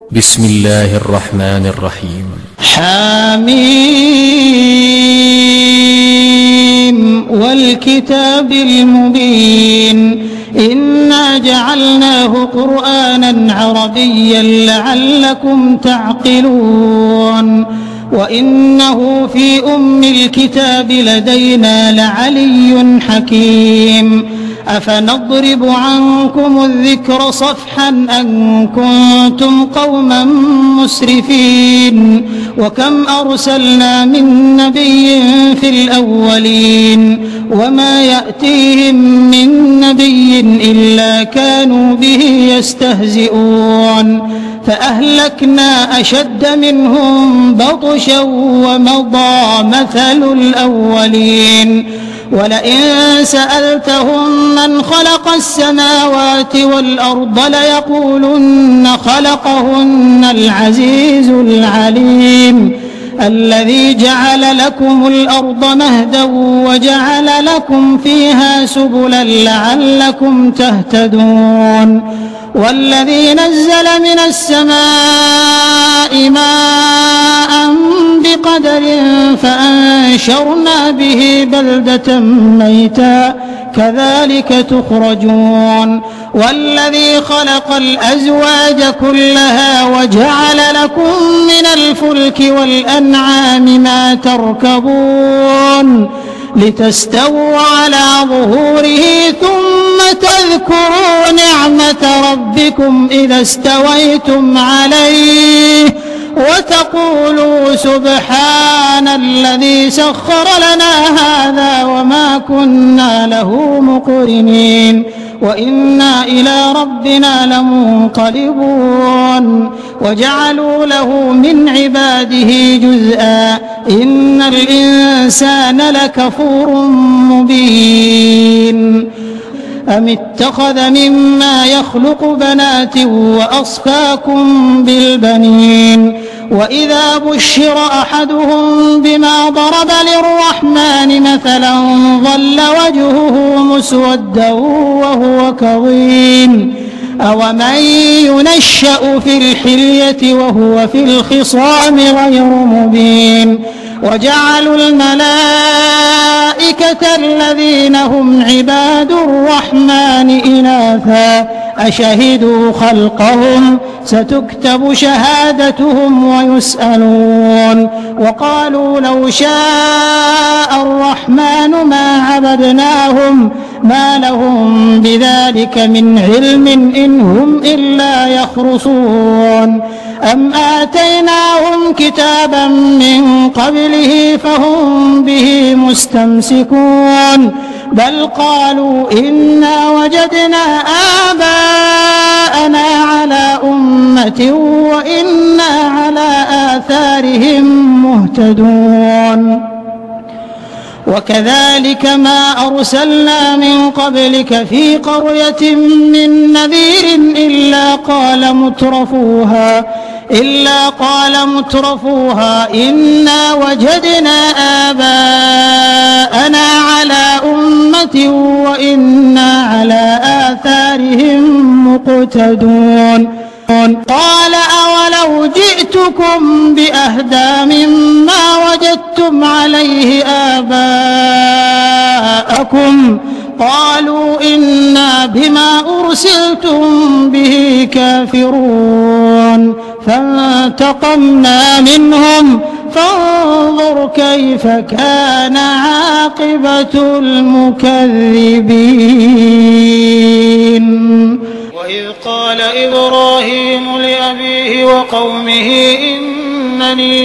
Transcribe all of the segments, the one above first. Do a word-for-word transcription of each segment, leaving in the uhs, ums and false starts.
بسم الله الرحمن الرحيم. حميم والكتاب المبين إنا جعلناه قرآنا عربيا لعلكم تعقلون وإنه في أم الكتاب لدينا لعلي حكيم أفنضرب عنكم الذكر صفحا أن كنتم قوما مسرفين وكم أرسلنا من نبي في الأولين وما يأتيهم من نبي إلا كانوا به يستهزئون فأهلكنا أشد منهم بطشا ومضى مثل الأولين ولئن سألتهم من خلق السماوات والأرض ليقولن خلقهن العزيز العليم الذي جعل لكم الأرض مهدا وجعل لكم فيها سبلا لعلكم تهتدون والذي نزل من السماء ماء بقدر فأنشرنا به بلدة ميتا كذلك تخرجون والذي خلق الأزواج كلها وجعل لكم من الفلك والأنعام ما تركبون لتستووا على ظهوره ثم تذكروا نعمة ربكم إذا استويتم عليه وتقولوا سبحان الذي سخر لنا هذا وما كنا له مقرنين وإنا إلى ربنا لمنقلبون وجعلوا له من عباده جزءا إن الإنسان لكفور مبين أم اتخذ مما يخلق بنات وأصفاكم بالبنين وإذا بشر أحدهم بما ضرب للرحمن مثلا ظل وجهه مسودا وهو كظيم أومن ينشأ في الحلية وهو في الخصام غير مبين وجعلوا الملائكة الذين هم عباد الرحمن إناثا أشهدوا خلقهم ستكتب شهادتهم ويسألون وقالوا لو شاء الرحمن ما عبدناهم ما لهم بذلك من علم إن هم إلا يخرصون أم آتيناهم كتابا من قبله فهم به مستمسكون بل قالوا إنا وجدنا آباءنا على أمة وإنا على آثارهم مهتدون وكذلك ما أرسلنا من قبلك في قرية من نذير إلا قال مترفوها إلا قال مترفوها إنا وجدنا آباءنا على أمة وإنا على آثارهم مقتدون قال أولو جئتكم بأهدى مما وجدتم عليه آباءكم قالوا إنا بما أرسلتم به كافرون فانتقمنا منهم فانظر كيف كان عاقبة المكذبين وإذ قال إبراهيم لأبيه وقومه إنني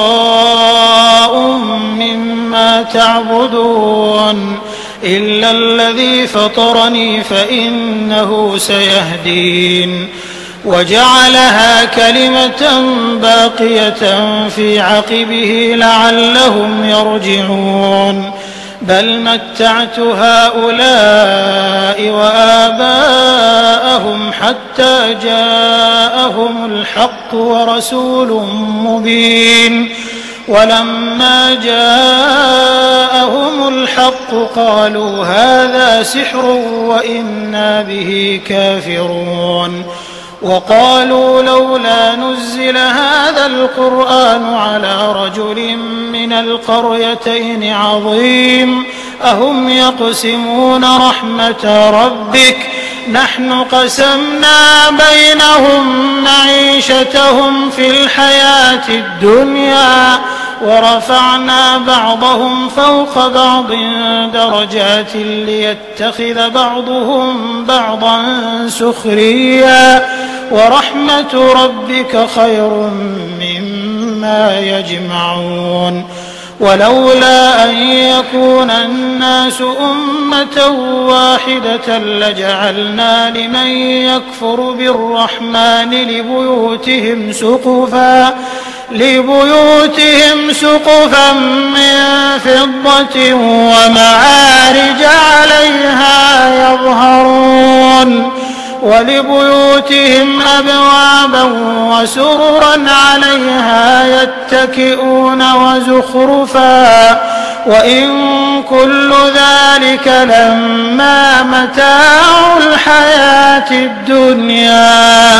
براء مما تعبدون إلا الذي فطرني فإنه سيهدين وجعلها كلمة باقية في عقبه لعلهم يرجعون بل متعت هؤلاء وآباءهم حتى جاءهم الحق ورسول مبين ولما جاءهم الحق قالوا هذا سحر وإنا به كافرون وقالوا لولا نزل هذا القرآن على رجل من القريتين عظيم أهم يقسمون رحمة ربك نحن قسمنا بينهم معيشتهم في الحياة الدنيا ورفعنا بعضهم فوق بعض درجات ليتخذ بعضهم بعضا سخريا ورحمة ربك خير مما يجمعون ولولا أن يكون الناس أمة واحدة لجعلنا لمن يكفر بالرحمن لبيوتهم سقفا لبيوتهم سقفا من فضة ومعارج عليها يظهرون ولبيوتهم أبوابا وسررا عليها يتكئون وزخرفا وإن كل ذلك لما متاع الحياة الدنيا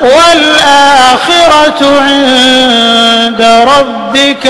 والآخرة عند ربك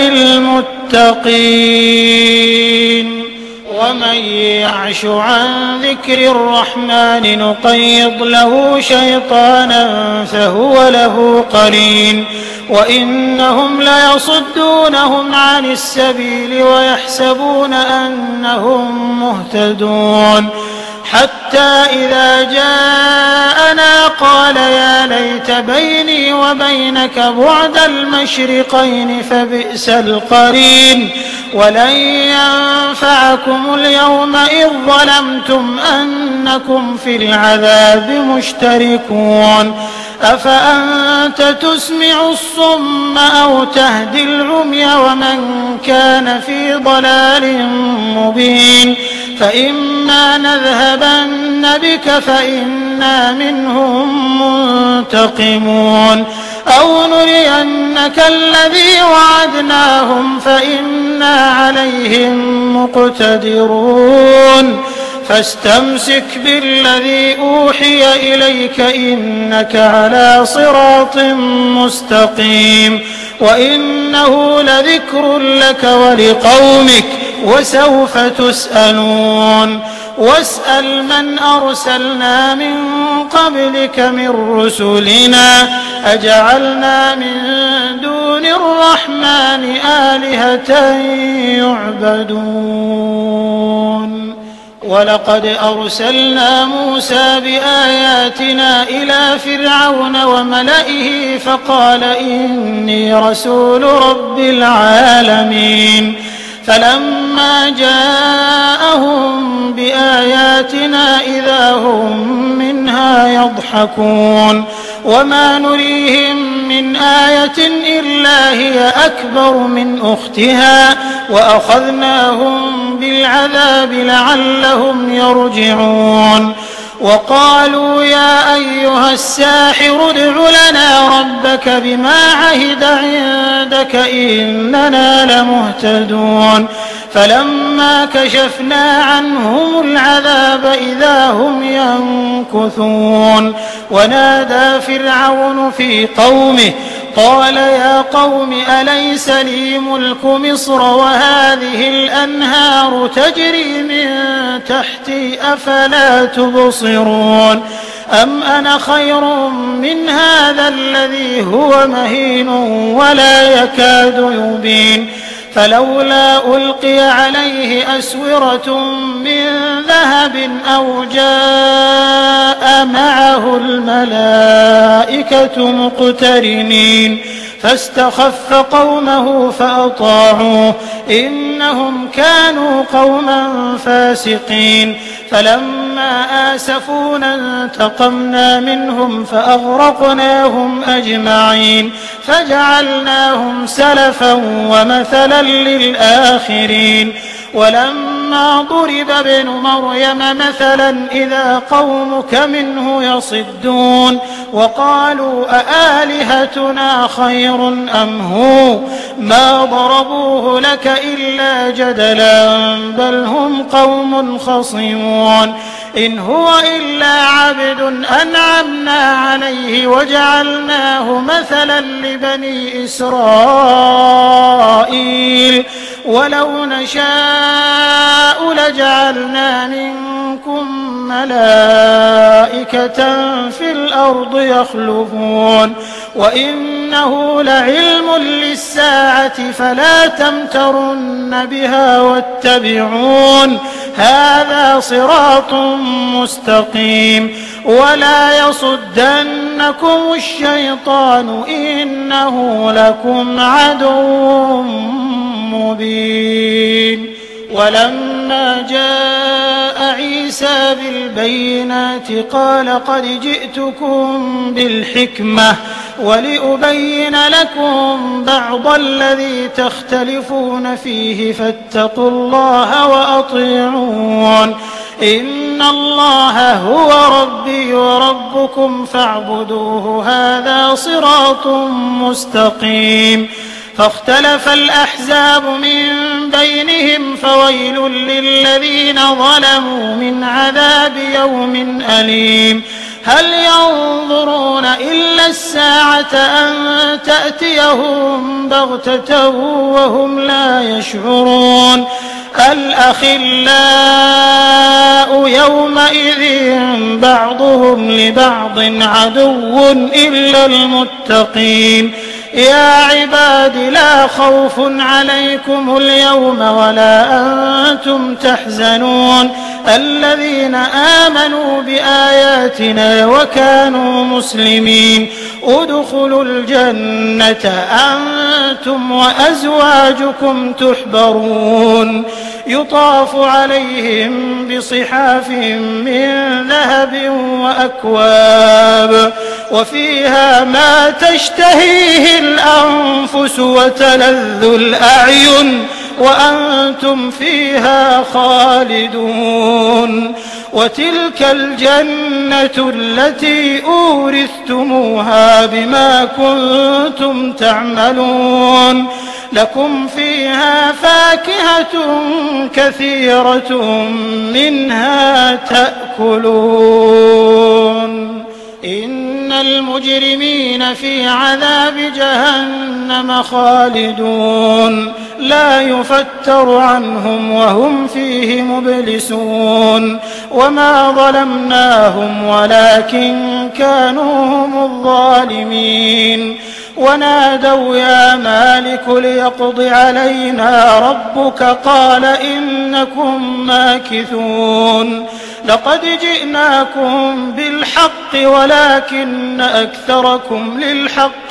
للمتقين ومن يعش عن ذكر الرحمن نقيض له شيطانا فهو له قرين وإنهم ليصدونهم عن السبيل ويحسبون أنهم مهتدون حتى إذا جاءنا قال يا ليت بيني وبينك بعد المشرقين فبئس القرين ولن ينفعكم اليوم إذ ظلمتم أنكم في العذاب مشتركون أفأنت تسمع الصم أو تهدي العمي ومن كان في ضلال مبين فإما نذهبن بك فإنا منهم منتقمون أو نرينك الذي وعدناهم فإنا عليهم مقتدرون فاستمسك بالذي أوحي إليك إنك على صراط مستقيم وإنه لذكر لك ولقومك وسوف تسألون واسأل من أرسلنا من قبلك من رسلنا أجعلنا من دون الرحمن آلهة يعبدون ولقد أرسلنا موسى بآياتنا إلى فرعون وملئه فقال إني رسول رب العالمين فلما جاءهم بآياتنا إذا هم منها يضحكون وما نريهم من آية إلا هي أكبر من أختها وأخذناهم بالعذاب لعلهم يرجعون وقالوا يا أيها الساحر ادع لنا ربك بما عهد عندك إننا لمهتدون فلما كشفنا عنهم العذاب إذا هم ينكثون ونادى فرعون في قومه قال يا قوم أليس لي ملك مصر وهذه الأنهار تجري من تحتي أفلا تبصرون أم أنا خير من هذا الذي هو مهين ولا يكاد يبين فلولا ألقي عليه أسورة من ذهب أو جاء معه الملائكة مقترنين فاستخف قومه فأطاعوه إنهم كانوا قوما فاسقين فلما آسفونا انتقمنا منهم فأغرقناهم أجمعين فجعلناهم سلفا ومثلا للآخرين ولما ولما ضرب ابن مريم مثلا إذا قومك منه يصدون وقالوا أآلهتنا خير أم هو ما ضربوه لك إلا جدلا بل هم قوم خصمون إن هو إلا عبد أنعمنا عليه وجعلناه مثلا لبني إسرائيل ولو نشاء لجعلنا منكم ملائكة في الأرض يخلفون وإنه لعلم للساعة فلا تمترن بها واتبعون هذا صراط مستقيم ولا يصدنكم الشيطان إنه لكم عدو مبين ولما جاء عيسى بالبينات قال قد جئتكم بالحكمة ولأبين لكم بعض الذي تختلفون فيه فاتقوا الله وأطيعون إن الله هو ربي وربكم فاعبدوه هذا صراط مستقيم فاختلف الأحزاب من بينهم فويل للذين ظلموا من عذاب يوم أليم هل ينظرون إلا الساعة أن تأتيهم بغتة وهم لا يشعرون الأخلاء يومئذ بعضهم لبعض عدو إلا المتقين يا عباد لا خوف عليكم اليوم ولا أنتم تحزنون الذين آمنوا بآياتنا وكانوا مسلمين ادخلوا الجنة أنتم وأزواجكم تحبرون يطاف عليهم بصحاف من ذهب وأكواب وفيها ما تشتهيه الأنفس وتلذ الأعين وأنتم فيها خالدون وتلك الجنة التي أورثتموها بما كنتم تعملون لكم فيها فاكهة كثيرة منها تأكلون إن المجرمين في عذاب جهنم خالدون لا يفتر عنهم وهم فيه مبلسون وما ظلمناهم ولكن كانوا هم الظالمين ونادوا يا مالك ليقض علينا ربك قال إنكم ماكثون لقد جئناكم بالحق ولكن أكثركم للحق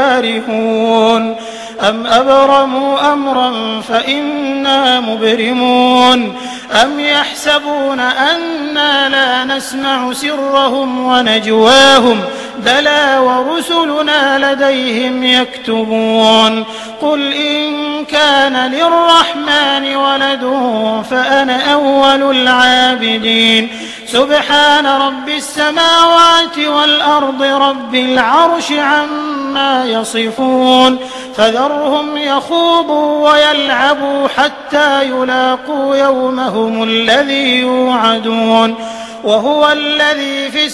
كارهون أم أبرموا أمرا فإنا مبرمون أم يحسبون أنا لا نسمع سرهم ونجواهم بلى ورسلنا لديهم يكتبون قل إن كان للرحمن ولد فأنا أول العابدين سبحان رب السماوات والأرض رب العرش عما يصفون فذرهم يخوضوا ويلعبوا حتى يلاقوا يومهم الذي يوعدون وهو الذي في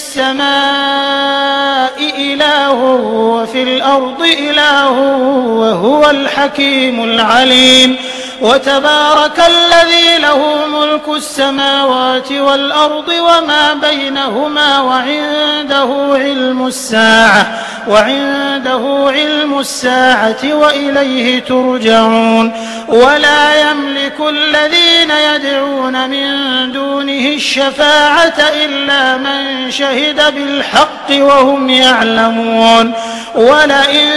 السماء إله وفي الأرض إله وهو الحكيم العليم وتبارك الذي له ملك السماوات والأرض وما بينهما وعنده علم الساعة وعنده علم الساعة وإليه ترجعون ولا يملك الذين يدعون من دونه الشفاعة إلا من شهد بالحق وهم يعلمون ولئن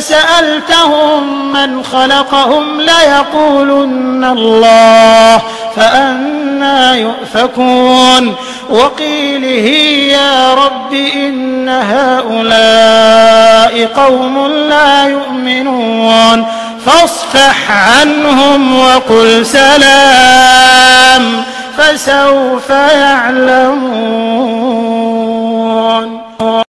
سألتهم من خلقهم ليقولن الله فأنى يؤفكون وقيله يا رب إن هؤلاء قوم لا يؤمنون فاصفح عنهم وقل سلام فسوف يعلمون.